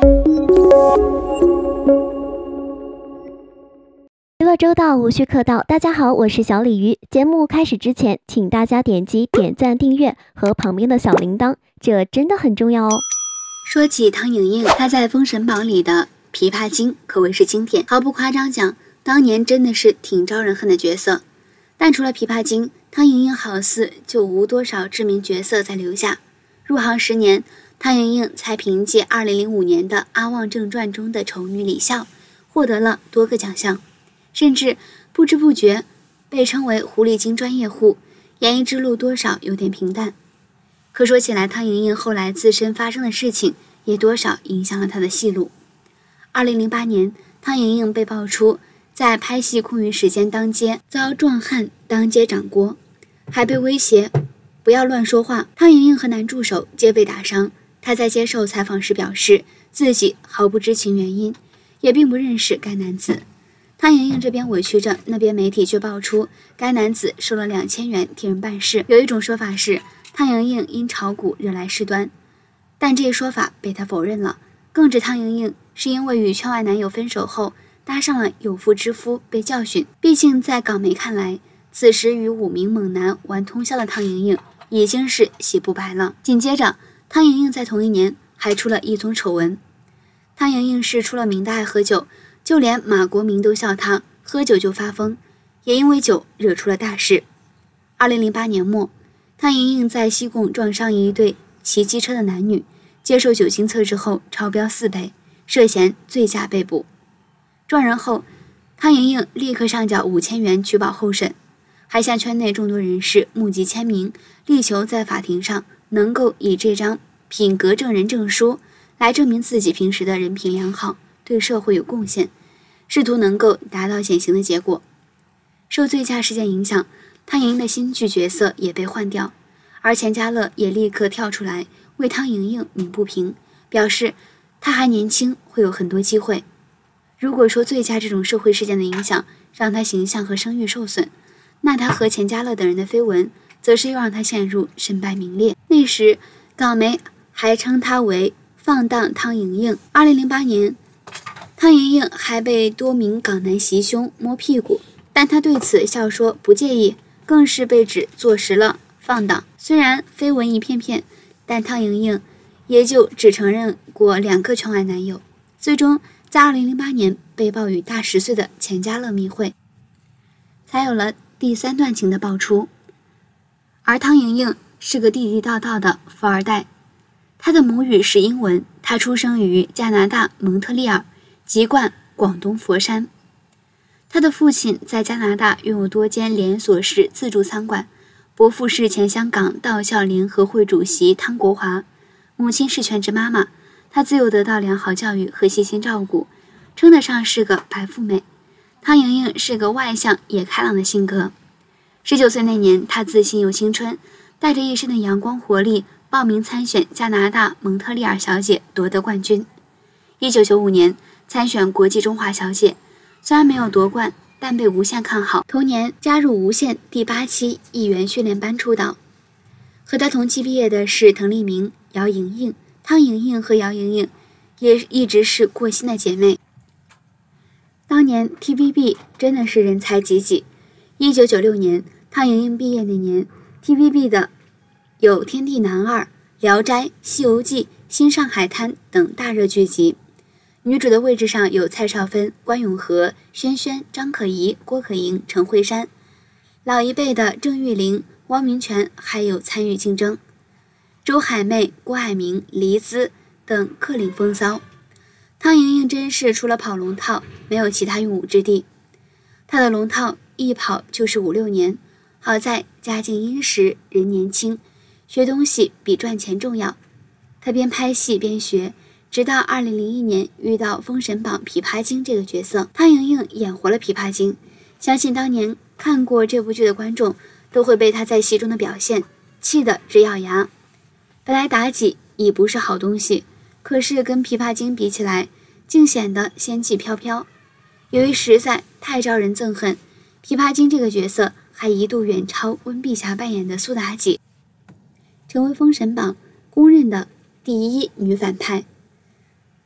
娱乐周到，无需客套。大家好，我是小鲤鱼。节目开始之前，请大家点击点赞、订阅和旁边的小铃铛，这真的很重要哦。 说起汤盈盈，她在《封神榜》里的琵琶精可谓是经典，毫不夸张讲，当年真的是挺招人恨的角色。但除了琵琶精，汤盈盈好似就无多少知名角色在留下。入行10年，汤盈盈才凭借2005年的《阿旺正传》中的丑女李笑，获得了多个奖项，甚至不知不觉被称为狐狸精专业户，演艺之路多少有点平淡。可说起来，汤盈盈后来自身发生的事情也多少影响了她的戏路。2008年，汤盈盈被爆出在拍戏空余时间当街遭壮汉当街掌掴，还被威胁不要乱说话。汤盈盈和男助手皆被打伤。她在接受采访时表示，自己毫不知情原因，也并不认识该男子。汤盈盈这边委屈着，那边媒体却爆出该男子收了2000元替人办事。有一种说法是汤盈盈因炒股惹来事端，但这一说法被他否认了。更指汤盈盈是因为与圈外男友分手后搭上了有妇之夫被教训。毕竟在港媒看来，此时与5名猛男玩通宵的汤盈盈已经是洗不白了。紧接着，汤盈盈在同一年还出了一宗丑闻。汤盈盈是出了名的爱喝酒，就连马国明都笑她喝酒就发疯，也因为酒惹出了大事。2008年末，汤盈盈在西贡撞伤一对骑机车的男女，接受酒精测试后超标4倍，涉嫌醉驾被捕。撞人后，汤盈盈立刻上缴5000元取保候审，还向圈内众多人士募集签名，力求在法庭上能够以这张品格证人证书来证明自己平时的人品良好，对社会有贡献，试图能够达到减刑的结果。受醉驾事件影响，汤盈盈的新剧角色也被换掉，而钱嘉乐也立刻跳出来为汤盈盈鸣不平，表示她还年轻，会有很多机会。如果说醉驾这种社会事件的影响让她形象和声誉受损，那她和钱嘉乐等人的绯闻则是又让她陷入身败名裂。那时港媒还称她为放荡汤盈盈。2008年，汤盈盈还被多名港男袭胸摸屁股，但她对此笑说不介意，更是被指坐实了放荡。虽然绯闻一片片，但汤盈盈也就只承认过2个圈外男友，最终在2008年被曝与大10岁的钱嘉乐密会，才有了第3段情的爆出。而汤盈盈是个地地道道的富二代，她的母语是英文，她出生于加拿大蒙特利尔，籍贯广东佛山。她的父亲在加拿大拥有多间连锁式自助餐馆，伯父是前香港道校联合会主席汤国华，母亲是全职妈妈。她自幼得到良好教育和细心照顾，称得上是个白富美。汤盈盈是个外向也开朗的性格。19岁那年，她自信又青春，带着一身的阳光活力报名参选加拿大蒙特利尔小姐，夺得冠军。1995年参选国际中华小姐，虽然没有夺冠，但被无线看好。同年加入无线第8期艺员训练班出道。和她同期毕业的是滕丽明、姚莹莹。汤盈盈和姚莹莹也一直是过心的姐妹。当年 TVB 真的是人才济济。1996年汤盈盈毕业那年， TVB 的有《天地男儿》、《聊斋》、《西游记》、《新上海滩》等大热剧集。女主的位置上有蔡少芬、关咏荷、轩轩、张可颐、郭可盈、陈慧珊，老一辈的郑裕玲、汪明荃还有参与竞争。周海媚、郭蔼明、黎姿等各领风骚。汤盈盈真是除了跑龙套没有其他用武之地。她的龙套一跑就是5-6年，好在家境殷实，人年轻，学东西比赚钱重要。她边拍戏边学，直到2001年遇到《封神榜》琵琶精这个角色，汤盈盈演活了琵琶精。相信当年看过这部剧的观众都会被她在戏中的表现气得直咬牙。本来妲己已不是好东西，可是跟琵琶精比起来，竟显得仙气飘飘。由于实在太招人憎恨，琵琶精这个角色还一度远超温碧霞扮演的苏妲己，成为封神榜公认的第1女反派。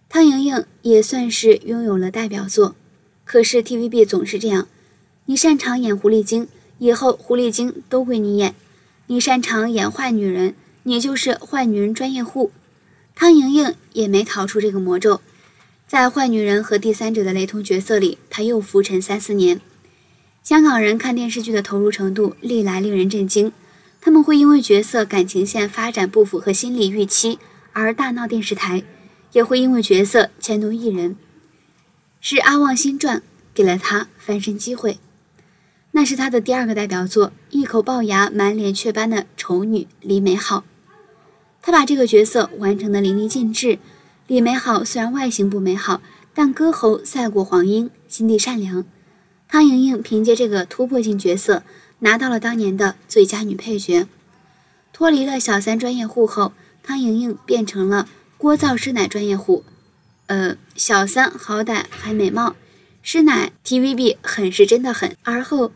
汤盈盈也算是拥有了代表作，可是 TVB 总是这样，你擅长演狐狸精，以后狐狸精都归你演；你擅长演坏女人，你就是坏女人专业户。汤盈盈也没逃出这个魔咒，在坏女人和第三者的雷同角色里，她又浮沉3、4年。香港人看电视剧的投入程度历来令人震惊，他们会因为角色感情线发展不符合心理预期而大闹电视台，也会因为角色牵动艺人。是《阿旺新传》给了他翻身机会，那是他的第2个代表作，一口龅牙满脸雀斑的丑女李美好。他把这个角色完成的淋漓尽致。李美好虽然外形不美好，但歌喉赛过黄莺，心地善良。汤盈盈凭借这个突破性角色拿到了当年的最佳女配角。脱离了小三专业户后，汤盈盈变成了聒噪师奶专业户。小三好歹还美貌，师奶 TVB 狠是真的狠。而后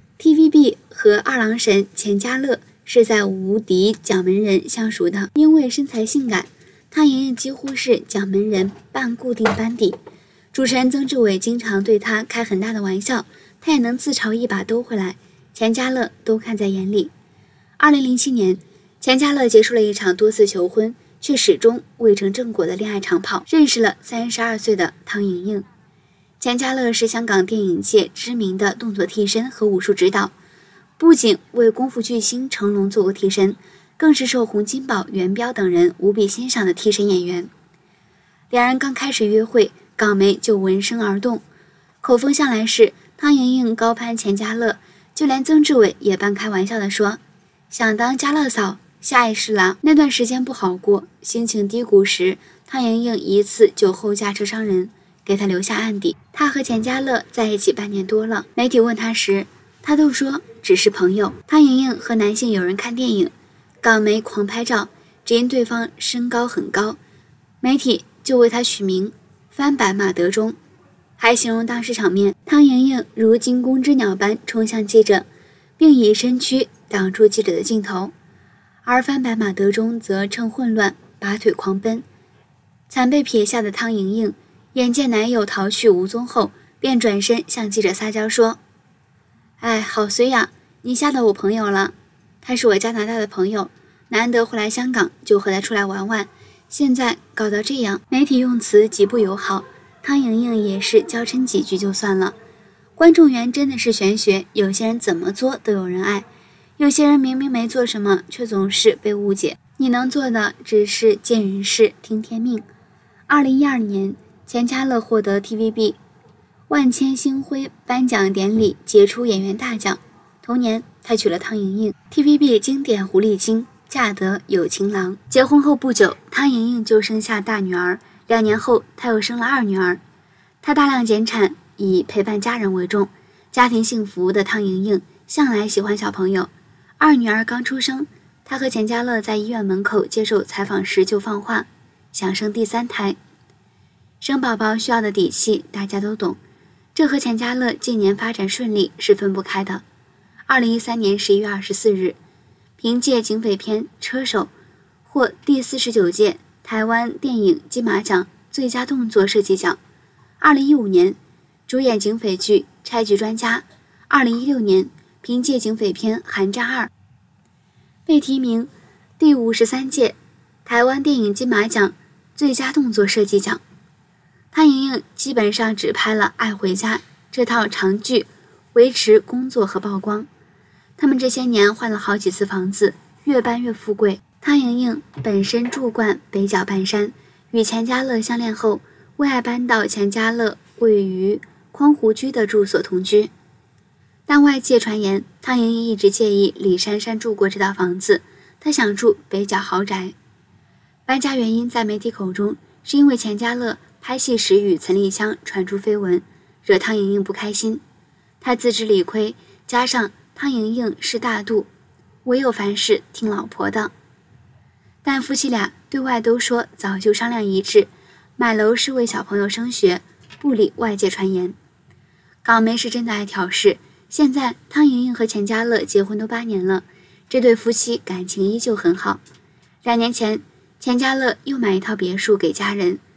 TVB 和二郎神钱嘉乐是在无敌蒋门人相熟的，因为身材性感，汤盈盈几乎是蒋门人半固定班底。主持人曾志伟经常对她开很大的玩笑，她也能自嘲一把兜回来，钱嘉乐都看在眼里。2007年，钱嘉乐结束了一场多次求婚却始终未成正果的恋爱长跑，认识了32岁的汤盈盈。钱嘉乐是香港电影界知名的动作替身和武术指导，不仅为功夫巨星成龙做过替身，更是受洪金宝、元彪等人无比欣赏的替身演员。两人刚开始约会，港媒就闻声而动，口风向来是汤盈盈高攀钱嘉乐，就连曾志伟也半开玩笑地说：“想当嘉乐嫂，下一世啦。”那段时间不好过，心情低谷时，汤盈盈一次酒后驾车伤人，给他留下案底。他和钱嘉乐在一起半年多了，媒体问他时，他都说只是朋友。汤盈盈和男性友人看电影，港媒狂拍照，只因对方身高很高，媒体就为他取名翻版马德钟，还形容当时场面，汤盈盈如惊弓之鸟般冲向记者，并以身躯挡住记者的镜头，而翻版马德钟则趁混乱拔腿狂奔。惨被撇下的汤盈盈眼见男友逃去无踪后，便转身向记者撒娇说：“哎，好衰呀，你吓到我朋友了，他是我加拿大的朋友，难得回来香港，就和他出来玩玩，现在搞到这样。”媒体用词极不友好，汤盈盈也是娇嗔几句就算了。观众缘真的是玄学，有些人怎么做都有人爱，有些人明明没做什么，却总是被误解。你能做的只是见人事听天命。2012年，钱嘉乐获得 TVB 万千星辉颁奖典礼杰出演员大奖，同年他娶了汤盈盈。 TVB 经典狐狸精嫁得有情郎。结婚后不久，汤盈盈就生下大女儿，2年后她又生了2女儿。她大量减产，以陪伴家人为重，家庭幸福的汤盈盈向来喜欢小朋友。2女儿刚出生，她和钱嘉乐在医院门口接受采访时就放话，想生第3胎。生宝宝需要的底气大家都懂，这和钱嘉乐近年发展顺利是分不开的。2013年11月24日，凭借警匪片《车手》获第49届台湾电影金马奖最佳动作设计奖。2015年主演警匪剧《拆局专家》。2016年凭借警匪片《寒战2》被提名第53届台湾电影金马奖最佳动作设计奖。汤盈盈基本上只拍了《爱回家》这套长剧，维持工作和曝光。他们这些年换了好几次房子，越搬越富贵。汤盈盈本身住惯北角半山，与钱嘉乐相恋后，为爱搬到钱嘉乐位于匡湖区的住所同居。但外界传言，汤盈盈一直介意李珊珊住过这套房子，她想住北角豪宅。搬家原因在媒体口中是因为钱嘉乐拍戏时与陈立香传出绯闻，惹汤盈盈不开心。她自知理亏，加上汤盈盈是大度，唯有凡事听老婆的。但夫妻俩对外都说早就商量一致，买楼是为小朋友升学，不理外界传言。港媒是真的爱挑事，现在汤盈盈和钱嘉乐结婚都8年了，这对夫妻感情依旧很好。2年前，钱嘉乐又买一套别墅给家人，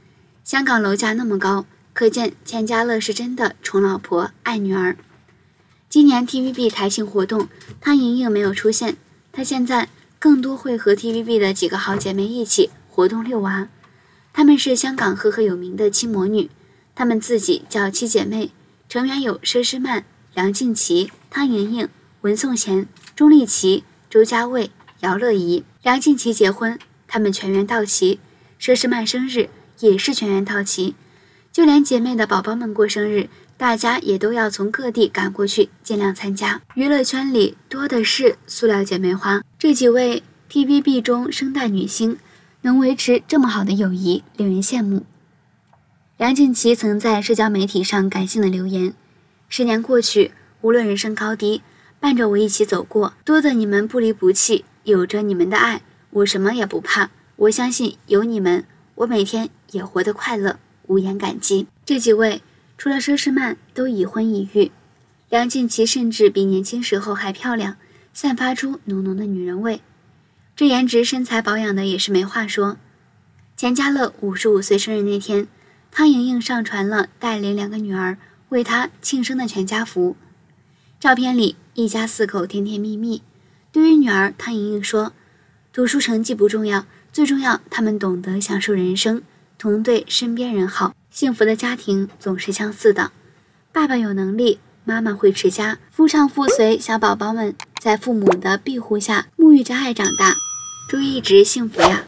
香港楼价那么高，可见钱嘉乐是真的宠老婆爱女儿。今年 TVB 台庆活动，汤盈盈没有出现，她现在更多会和 TVB 的几个好姐妹一起活动遛娃。她们是香港赫赫有名的七魔女，她们自己叫七姐妹，成员有佘诗曼、梁静琪、汤盈盈、文颂贤、钟丽祺、周家卫、姚乐怡。梁静琪结婚，她们全员到齐；佘诗曼生日也是全员到齐，就连姐妹的宝宝们过生日，大家也都要从各地赶过去，尽量参加。娱乐圈里多的是塑料姐妹花，这几位 TVB 中生代女星能维持这么好的友谊，令人羡慕。梁静琪曾在社交媒体上感性的留言：10年过去，无论人生高低，伴着我一起走过，多得你们不离不弃，有着你们的爱，我什么也不怕。我相信有你们，我每天也活得快乐，无言感激。这几位除了佘诗曼都已婚已育，梁静琪甚至比年轻时候还漂亮，散发出浓浓的女人味。这颜值身材保养的也是没话说。钱嘉乐55岁生日那天，汤盈盈上传了带领2个女儿为他庆生的全家福。照片里一家4口甜甜蜜蜜。对于女儿，汤盈盈说，读书成绩不重要，最重要他们懂得享受人生，同对身边人好。幸福的家庭总是相似的，爸爸有能力，妈妈会持家，夫唱妇随，小宝宝们在父母的庇护下沐浴着爱长大，祝一直幸福呀。